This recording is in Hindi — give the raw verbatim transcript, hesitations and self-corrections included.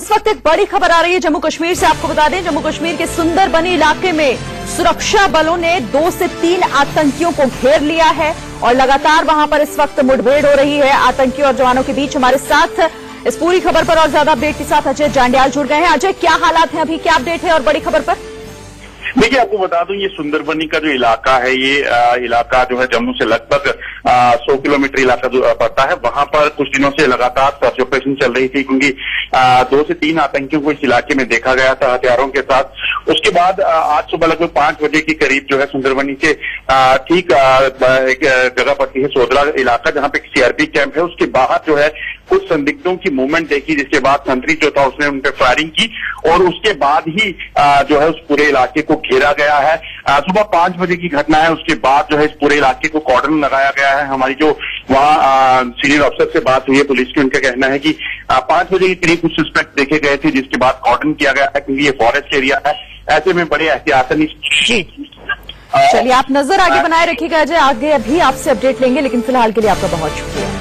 इस वक्त एक बड़ी खबर आ रही है जम्मू कश्मीर से। आपको बता दें, जम्मू कश्मीर के सुंदरबनी इलाके में सुरक्षा बलों ने दो से तीन आतंकियों को घेर लिया है और लगातार वहां पर इस वक्त मुठभेड़ हो रही है आतंकियों और जवानों के बीच। हमारे साथ इस पूरी खबर पर और ज्यादा अपडेट के साथ अजय जांडियाल जुड़ गए हैं। अजय, क्या हालात हैं अभी, क्या अपडेट है और बड़ी खबर पर? देखिए, आपको बता दूं, ये सुंदरबनी का जो इलाका है, ये आ, इलाका जो है जम्मू से लगभग सौ किलोमीटर इलाका जो पड़ता है। वहां पर कुछ दिनों से लगातार सर्च ऑपरेशन चल रही थी, क्योंकि आ, दो से तीन आतंकियों को इस इलाके में देखा गया था हथियारों के साथ। उसके बाद आ, आज सुबह लगभग पांच बजे के करीब जो है सुंदरबनी से आ, ठीक आ, एक जगह पड़ती है सोदरा इलाका, जहां पे सीआरपी कैंप है, उसके बाहर जो है कुछ संदिग्धों की मूवमेंट देखी, जिसके बाद संतरी जो था उसने उन पर फायरिंग की और उसके बाद ही आ, जो है उस पूरे इलाके को घेरा गया है। सुबह पांच बजे की घटना है। उसके बाद जो है इस पूरे इलाके को कॉर्डन लगाया गया है। हमारी जो वहाँ सीनियर अफसर से बात हुई है पुलिस की, उनका कहना है कि पांच बजे के करीब कुछ सस्पेक्ट देखे गए थे, जिसके बाद कॉर्डन किया गया है, क्योंकि ये फॉरेस्ट एरिया है। ऐसे में बड़े एहतियातन चलिए, आप नजर आगे बनाए रखिएगा अजय, आगे अभी आपसे अपडेट लेंगे, लेकिन फिलहाल के लिए आपका बहुत शुक्रिया।